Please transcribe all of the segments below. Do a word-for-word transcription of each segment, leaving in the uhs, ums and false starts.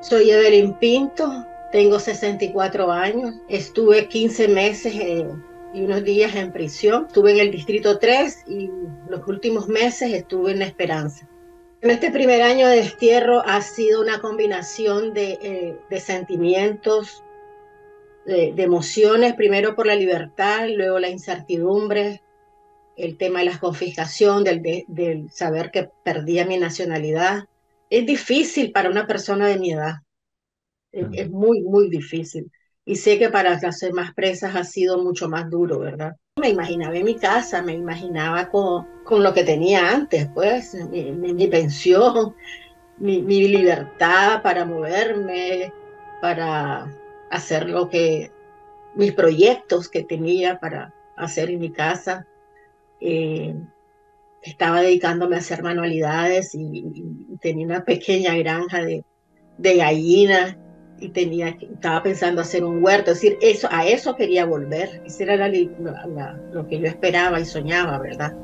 Soy Evelyn Pinto, tengo sesenta y cuatro años, estuve quince meses eh, y unos días en prisión, estuve en el Distrito tres y los últimos meses estuve en La Esperanza. En este primer año de destierro ha sido una combinación de, eh, de sentimientos, de, de emociones, primero por la libertad, luego la incertidumbre, el tema de la confiscación, del, de, del saber que perdía mi nacionalidad. Es difícil para una persona de mi edad. Es, es Ujú. muy, muy difícil. Y sé que para las demás presas ha sido mucho más duro, ¿verdad? Me imaginaba en mi casa, me imaginaba con, con lo que tenía antes, pues, mi, mi, mi pensión, mi, mi libertad para moverme, para hacer lo que, mis proyectos que tenía para hacer en mi casa. Eh, Estaba dedicándome a hacer manualidades y, y- y tenía una pequeña granja de, de gallinas y tenía, que- estaba pensando hacer un huerto, es decir, eso, a eso quería volver, eso era la li- la- la- lo que yo esperaba y soñaba, ¿verdad?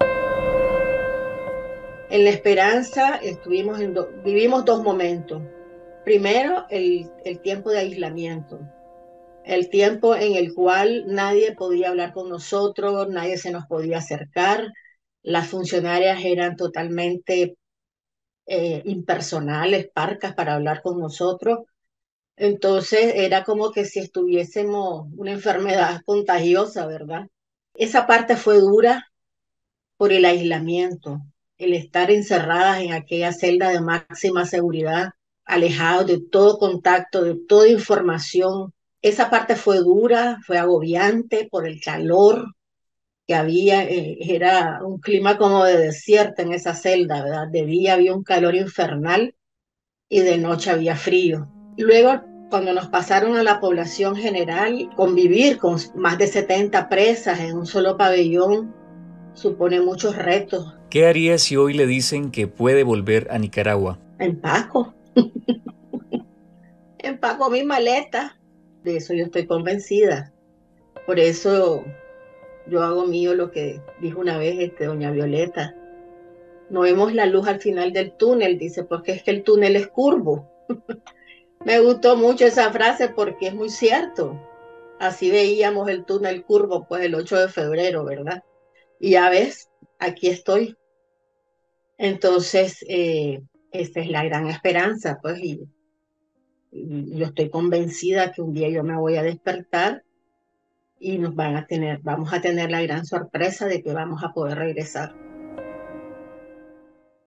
En La Esperanza estuvimos en do- vivimos dos momentos. Primero, el, el tiempo de aislamiento, el tiempo en el cual nadie podía hablar con nosotros, nadie se nos podía acercar, las funcionarias eran totalmente eh, impersonales, parcas para hablar con nosotros. Entonces era como que si estuviésemos una enfermedad contagiosa, ¿verdad? Esa parte fue dura por el aislamiento, el estar encerradas en aquella celda de máxima seguridad, alejados de todo contacto, de toda información. Esa parte fue dura, fue agobiante por el calor que había, eh, era un clima como de desierto en esa celda, ¿verdad? De día había un calor infernal y de noche había frío. Luego, cuando nos pasaron a la población general, convivir con más de setenta presas en un solo pabellón supone muchos retos. ¿Qué haría si hoy le dicen que puede volver a Nicaragua? Empaco, empaco mi maleta. De eso yo estoy convencida. Por eso yo hago mío lo que dijo una vez este, doña Violeta. No vemos la luz al final del túnel, dice, porque es que el túnel es curvo. Me gustó mucho esa frase porque es muy cierto. Así veíamos el túnel curvo, pues el ocho de febrero, ¿verdad? Y ya ves, aquí estoy. Entonces, eh, esta es la gran esperanza, pues, y, y yo estoy convencida que un día yo me voy a despertar y nos van a tener, vamos a tener la gran sorpresa de que vamos a poder regresar.